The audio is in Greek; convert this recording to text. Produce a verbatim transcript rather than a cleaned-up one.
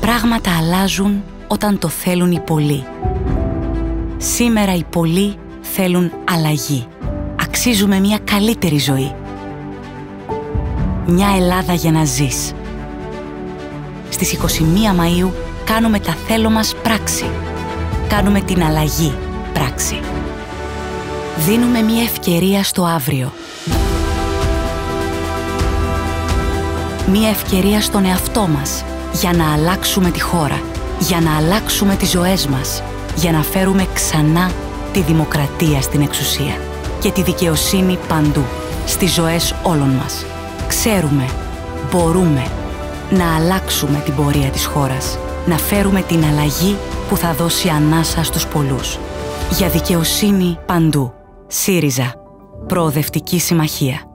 πράγματα αλλάζουν όταν το θέλουν οι πολλοί. Σήμερα οι πολλοί θέλουν αλλαγή. Αξίζουμε μια καλύτερη ζωή. Μια Ελλάδα για να ζεις. Στις είκοσι μία Μαΐου κάνουμε τα θέλω μας πράξη. Κάνουμε την αλλαγή πράξη. Δίνουμε μια ευκαιρία στο αύριο. Μια ευκαιρία στον εαυτό μας για να αλλάξουμε τη χώρα, για να αλλάξουμε τις ζωές μας, για να φέρουμε ξανά τη δημοκρατία στην εξουσία και τη δικαιοσύνη παντού, στις ζωές όλων μας. Ξέρουμε, μπορούμε να αλλάξουμε την πορεία της χώρας, να φέρουμε την αλλαγή που θα δώσει ανάσα στους πολλούς. Για δικαιοσύνη παντού. ΣΥΡΙΖΑ. Προοδευτική Συμμαχία.